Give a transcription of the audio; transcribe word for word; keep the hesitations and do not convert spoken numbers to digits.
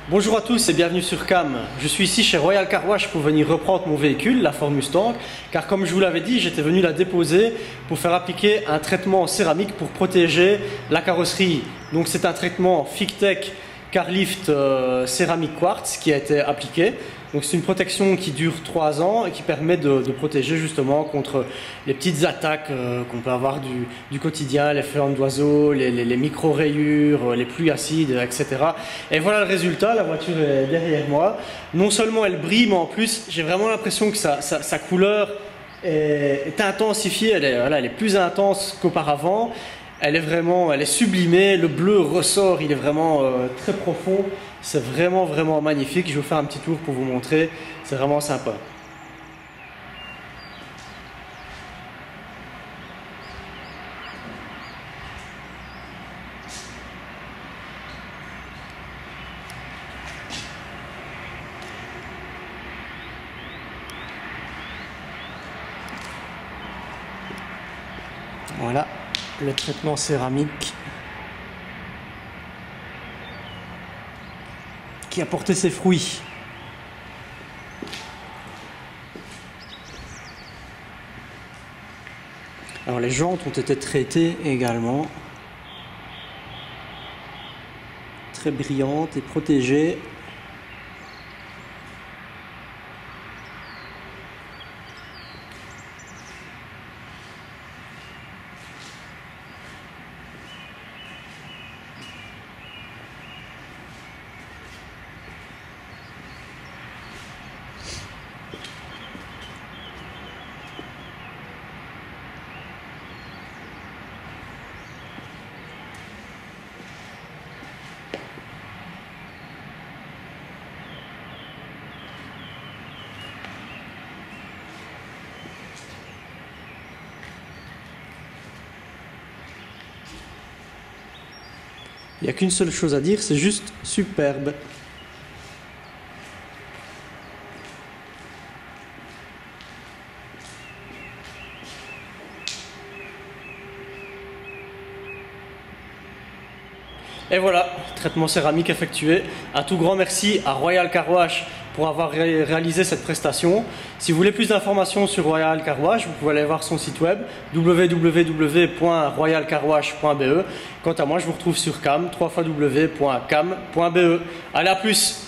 Bonjour à tous et bienvenue sur Cam. Je suis ici chez Royal Car Wash pour venir reprendre mon véhicule, la Ford Mustang, car comme je vous l'avais dit, j'étais venu la déposer pour faire appliquer un traitement en céramique pour protéger la carrosserie. Donc c'est un traitement Fictech Carlift euh, céramique quartz qui a été appliqué. Donc c'est une protection qui dure trois ans et qui permet de, de protéger justement contre les petites attaques euh, qu'on peut avoir du, du quotidien, les flammes d'oiseaux, les, les, les micro-rayures, les pluies acides, et cetera. Et voilà le résultat, la voiture est derrière moi. Non seulement elle brille, mais en plus j'ai vraiment l'impression que sa, sa, sa couleur est, est intensifiée, elle est, voilà, elle est plus intense qu'auparavant. Elle est vraiment, elle est sublimée, le bleu ressort, il est vraiment euh, très profond. C'est vraiment, vraiment magnifique. Je vais vous faire un petit tour pour vous montrer. C'est vraiment sympa. Voilà le traitement céramique qui a porté ses fruits. Alors les jantes ont été traitées également, très brillantes et protégées. Il n'y a qu'une seule chose à dire, c'est juste superbe. Et voilà, traitement céramique effectué. Un tout grand merci à Royal Car Wash pour avoir ré réalisé cette prestation. Si vous voulez plus d'informations sur Royal Car Wash, vous pouvez aller voir son site web w w w point royal car wash point b e. Quant à moi, je vous retrouve sur Cam, w w w point cam point b e. Allez, à plus!